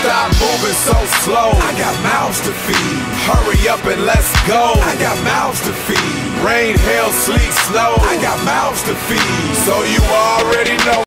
stop moving so slow. I got mouths to feed. Hurry up and let's go. I got mouths to feed. Rain, hail, sleet, snow. I got mouths to feed. So you already know.